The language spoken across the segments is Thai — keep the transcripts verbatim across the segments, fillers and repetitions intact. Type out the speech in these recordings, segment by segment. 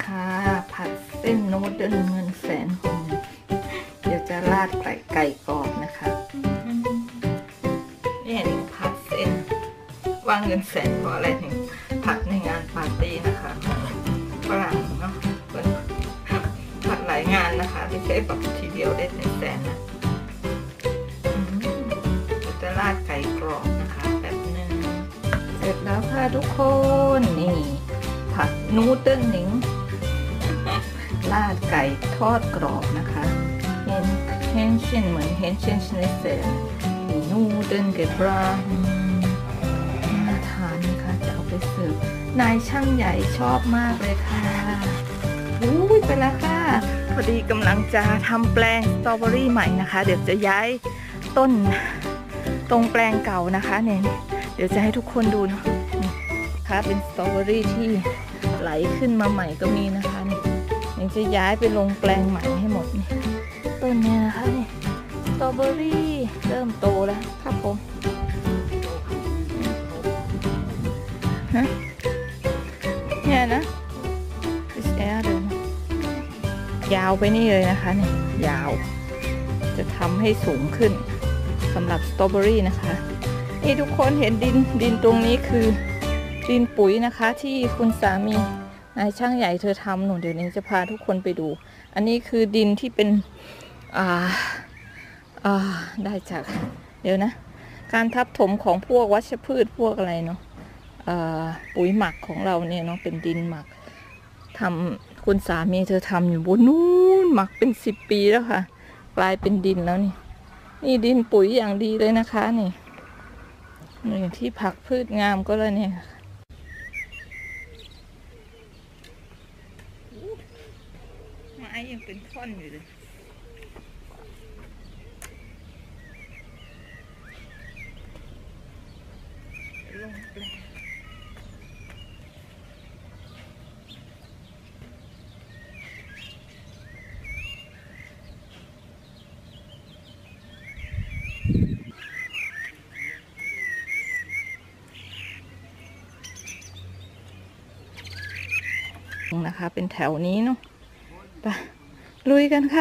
ค่ะผัดเส้นนูดเดิลเงินแสนของเดี๋ยวจะราดไก่ไก่กรอบนะคะนี่หนึ่งผัดเส้นว่างเงินแสนเพราะอะไรถึงผัดในงานปาร์ตี้นะคะฝรั่งเนาะผัดหลายงานนะคะไม่ใช่แบบทีเดียวได้หนึ่งแสนนะจะราดไก่กรอบนะคะแบบนึงเสร็จแล้วค่ะทุกคนนี่ผัดนูดเดิลหนิงราดไก่ทอดกรอบนะคะเห็นเห็นเช่นเหมือนเห็นเช่นชนิดเซนนูเดิลเกบราน่าทานนะคะจะเอาไปเสิร์ฟนายช่างใหญ่ชอบมากเลยค่ะอุ้ยไปแล้วค่ะพอดีกำลังจะทำแปลงสตรอเบอรี่ใหม่นะคะเดี๋ยวจะย้ายต้นตรงแปลงเก่านะคะเนี่ยเดี๋ยวจะให้ทุกคนดูเนาะนี่ค่ะเป็นสตรอเบอรี่ที่ไหลขึ้นมาใหม่ก็มีนะคะนี่ยังจะย้ายไปลงแปลงใหม่ให้หมดนี่ต้นนี้นะคะนี่สตรอเบอรี่เริ่มโตแล้วครับผมฮะเนี่ยนะดิสแอร์เดินยาวไปนี่เลยนะคะนี่ยาวจะทำให้สูงขึ้นสำหรับสตรอเบอรี่นะคะนี่ทุกคนเห็นดินดินตรงนี้คือดินปุ๋ยนะคะที่คุณสามีนายช่างใหญ่เธอทำหนูเดี๋ยวนี้จะพาทุกคนไปดูอันนี้คือดินที่เป็นอ่าอ่าได้จากเดี๋ยวนะการทับถมของพวกวัชพืชพวกอะไรเนาะปุ๋ยหมักของเราเนี่ยเนาะเป็นดินหมักทำคุณสามีเธอทำอยู่บนนู้นหมักเป็นสิบปีแล้วค่ะกลายเป็นดินแล้วนี่นี่ดินปุ๋ยอย่างดีเลยนะคะนี่นี่ที่ผักพืชงามก็เลยเนี่ยไม้ยังเป็นท่อนอยู่เลยลงแปลงนะคะเป็นแถวนี้เนาะไปลุยกันค่ะ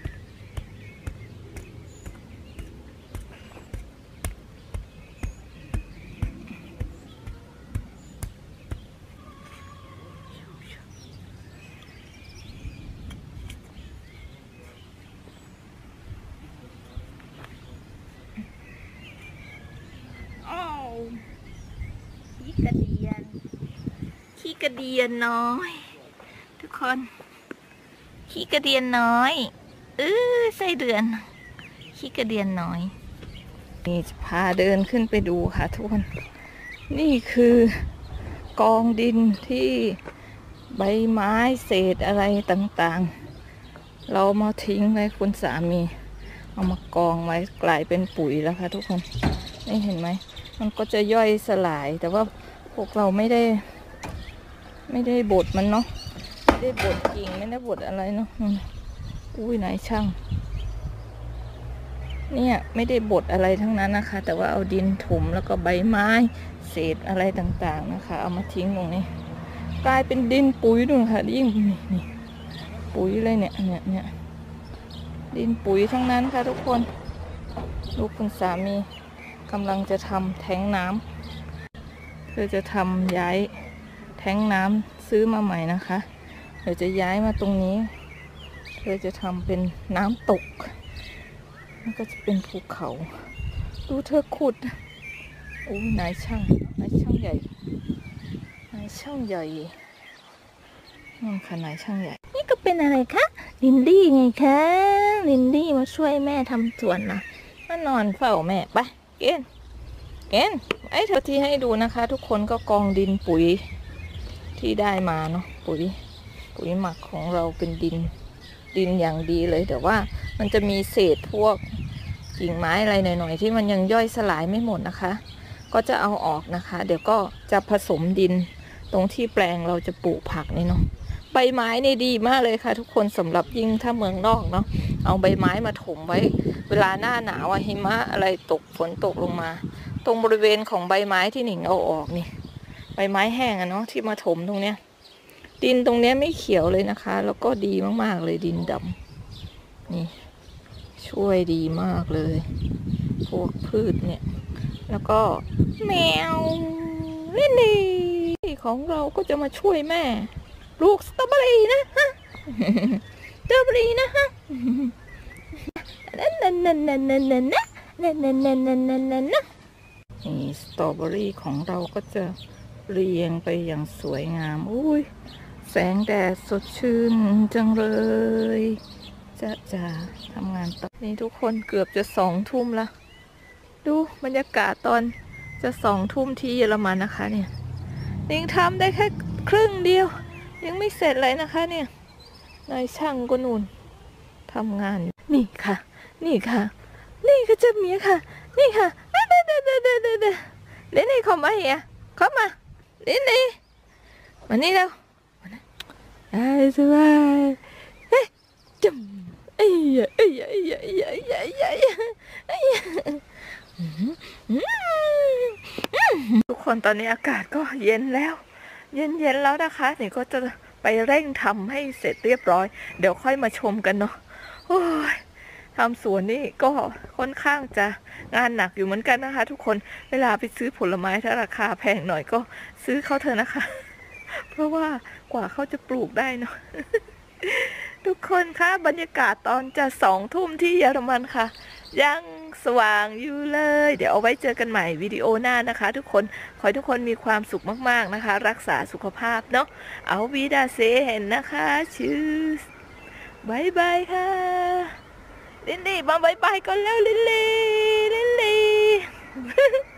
ขี้กระเดียนขี้กระเดียนน้อยทุกคนขี้กระเดียนน้อยเออไส้เดือนขี้กระเดียนน้อยนี่จะพาเดินขึ้นไปดูค่ะทุกคนนี่คือกองดินที่ใบไม้เศษอะไรต่างๆเรามาทิ้งไว้คุณสามีเอามากองไว้กลายเป็นปุ๋ยแล้วค่ะทุกคนนี่เห็นไหมมันก็จะย่อยสลายแต่ว่าพวกเราไม่ได้ไม่ได้บดมันเนาะไม่ได้บดกิ่งไม่ได้บดอะไรเนาะอุ้ยนายช่างเนี่ยไม่ได้บดอะไรทั้งนั้นนะคะแต่ว่าเอาดินถมแล้วก็ใบไม้เศษอะไรต่างๆนะคะเอามาทิ้งตรงนี้กลายเป็นดินปุ๋ยดูค่ะยิ่งนี่นี่ปุ๋ยเลยเนี่ยเนี่ยเนี่ยดินปุ๋ยทั้งนั้นค่ะทุกคนลูกคุณสามีกำลังจะทำแท้งน้ำเพื่อจะทำย้ายแท้งน้ำซื้อมาใหม่นะคะเดี๋ยวจะย้ายมาตรงนี้เพื่อจะทำเป็นน้ำตกแล้วก็จะเป็นภูเขาดูเธอขุดโอ้นายช่างนายช่างใหญ่นายช่างใหญ่นี่ค่ะนายช่างใหญ่นี่ก็เป็นอะไรคะลินดี้ไงคะลินดี้มาช่วยแม่ทำสวนนะมานอนเฝ้าแม่ไปเกณฑ์เกณฑ์ไอ้เธอที่ให้ดูนะคะทุกคนก็กองดินปุ๋ยที่ได้มาเนาะปุ๋ยปุ๋ยหมักของเราเป็นดินดินอย่างดีเลยแต่ว่ามันจะมีเศษพวกกิ่งไม้อะไรหน่อยๆที่มันยังย่อยสลายไม่หมดนะคะก็จะเอาออกนะคะเดี๋ยวก็จะผสมดินตรงที่แปลงเราจะปลูกผักนี่เนาะใบไม้นี่ดีมากเลยค่ะทุกคนสำหรับยิ่งถ้าเมืองนอกเนาะเอาใบไม้มาถมไว้เวลาหน้าหนาวหิมะอะไรตกฝนตกลงมาตรงบริเวณของใบไม้ที่หนิงเอาออกนี่ใบไม้แห้งอะเนาะที่มาถมตรงเนี้ยดินตรงนี้ไม่เขียวเลยนะคะ แล้วก็ดีมากๆเลยดินดำนี่ช่วยดีมากเลยพวกพืชเนี่ยแล้วก็แมวลินลี่ของเราก็จะมาช่วยแม่ปลูกสตรอเบอรี่นะฮะสตรอเบอรี่นะฮะนั่นนั่นนั่นนั่นนั่นนั่นนะนั่นนั่นนั่นนั่นนั่นนั่นนะนี่สตรอเบอรี่ของเราก็จะเรียงไปอย่างสวยงามอุ้ยแสงแดดสดชื่นจังเลยจะจะทำงานต่อนี่ทุกคนเกือบจะสองทุ่มละดูบรรยากาศตอนจะสองทุ่มที่เยอรมันนะคะเนี่ยยังทำได้แค่ครึ่งเดียวยังไม่เสร็จเลยนะคะเนี่ยนายช่างก็นู่นทำงานอยู่นี่ค่ะนี่ค่ะนี่ค่ะเจ้าเมียค่ะนี่ค่ะเด้อเด้อเด้อเด้อเด้อเด้อเด้อเล่นนี่เข้ามาเฮียเข้ามาเล่นนี่มานี่แล้วไอ้สบายเฮ้ยจุ่มไอ้ยไอ้ยไอ้ยไอ้ยไอ้ยไอ้ยไอ้ยทุกคนตอนนี้อากาศก็เย็นแล้วเย็นเย็นแล้วนะคะนี่ก็จะไปเร่งทำให้เสร็จเรียบร้อยเดี๋ยวค่อยมาชมกันเนาะโอ้ยทำสวนนี่ก็ค่อนข้างจะงานหนักอยู่เหมือนกันนะคะทุกคนเวลาไปซื้อผลไม้ถ้าราคาแพงหน่อยก็ซื้อเขาเถอะนะคะเพราะว่ากว่าเขาจะปลูกได้เนาะทุกคนคะบรรยากาศตอนจะสองทุ่มที่เยอรมันค่ะยังสว่างอยู่เลยเดี๋ยวเอาไว้เจอกันใหม่วิดีโอหน้านะคะทุกคนขอให้ทุกคนมีความสุขมากๆนะคะรักษาสุขภาพเนาะเอาวีดาเซเห็นนะคะชื่อบายบายค่ะลินลี่มาบายบายก่อนแล้วลินลี่ลินลี่